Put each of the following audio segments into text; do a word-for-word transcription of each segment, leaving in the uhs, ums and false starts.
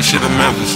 that shit in Memphis.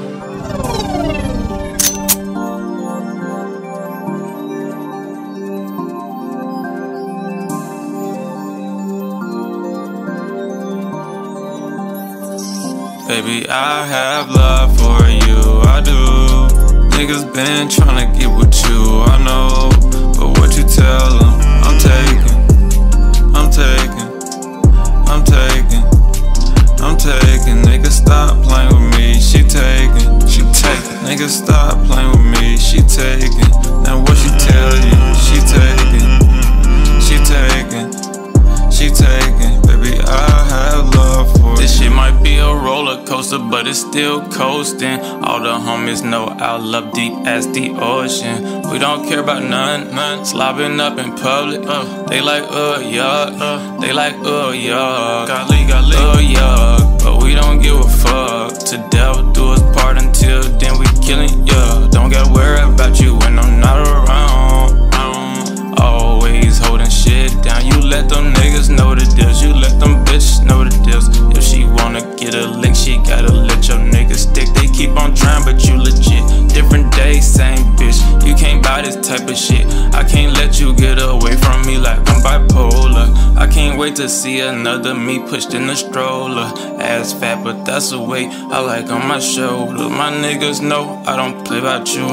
Baby, I have love for you, I do. Niggas been tryna get with you, I know. But what you tell them, I'm taking, I'm taking, I'm taking, I'm taking. Niggas stop playing with me, she taking, she taking. Niggas stop playing with me, she taking. Now what she tell you, she taking, she taking, she taking. Baby, I have love for you. This shit might be a roller coaster, but it's still coasting. All the homies know our love deep as the ocean. We don't care about none, none. Slobbing up in public, uh, they like, uh, yuck, uh, they like, uh, yuck, golly, golly, uh, yuck. But we don't give a fuck. To devil do us part, until then we killing, yeah. Don't gotta worry about you when I'm not around. I'm always holding shit down. You let them niggas know the deals, you let them bitches know the deals. If she wanna get a lick, she gotta let your niggas stick. They keep on trying, but you legit. Different day, same bitch. You can't buy this type of shit. I can't let you get away from me like I'm bipolar. I can't wait to see another me pushed in the stroller. Ass fat, but that's the way I like on my shoulder. My niggas know I don't play about you.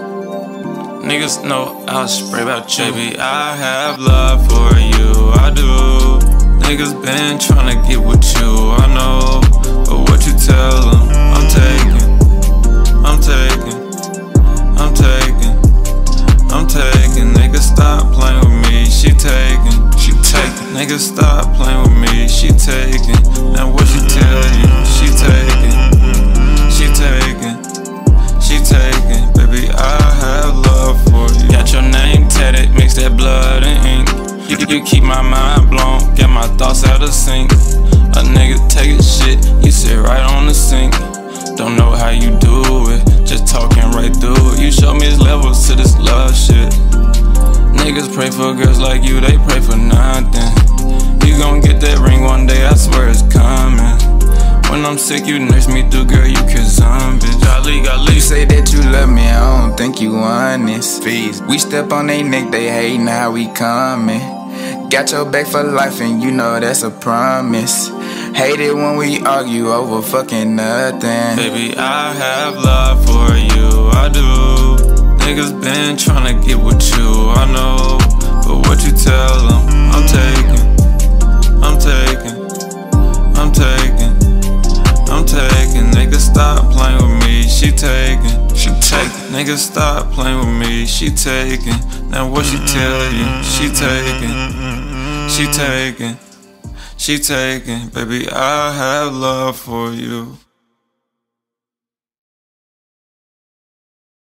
Niggas know I'll spray about you. Baby, I have love for you, I do. Niggas been tryna get with you, I know. But what you tell them, I'm taking, I'm taking, I'm taking, I'm taking. Niggas stop playing with me, she taking, she taking. Niggas stop playing with me, she taking. Now what she tell you, she taking, she taking, she taking. Baby, I have love for you. Got your name tatted, mix that blood and ink. You, you keep my mind blown, get my thoughts out of sync. A nigga take a shit, you sit right on the sink. Don't know how you do it, just talking right through it. You show me his levels to this love shit. Niggas pray for girls like you, they pray for nothing. You gon' get that ring one day, I swear it's coming. When I'm sick, you nurse me through, girl, you kill zombies. Golly, golly. You say that you love me, I don't think you honest. Fees. We step on they neck, they hating how we coming. Got your back for life and you know that's a promise. Hate it when we argue over fucking nothing. Baby, I have love for you, I do. Niggas been tryna get with you, I know. But what you tell them, I'm taking, I'm taking, I'm taking, I'm taking. Niggas stop playing with me, she taking, she taking. Niggas stop playing with me, she taking. Now what she tell you, she taking, she taking, she taking. Baby, I have love for you.